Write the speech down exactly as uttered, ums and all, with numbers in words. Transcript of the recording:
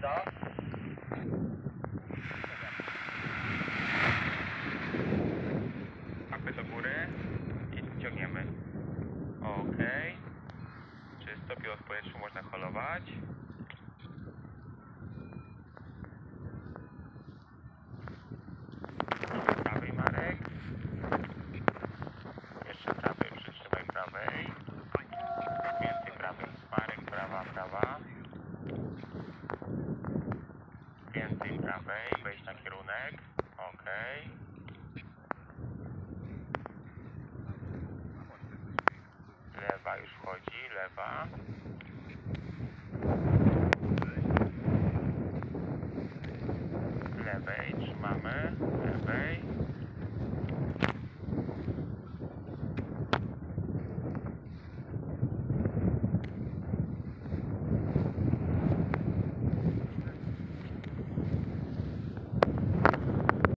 co? Mapy do góry i ciągniemy. Okej. Czysto, pilot w powietrzu, można holować. Prawej, Marek. Jeszcze prawej, przytrzymaj prawej. Więcej prawej, Marek, prawa, prawa. Więcej prawej, wejść na kierunek. Okej. Lewa już wchodzi, lewa.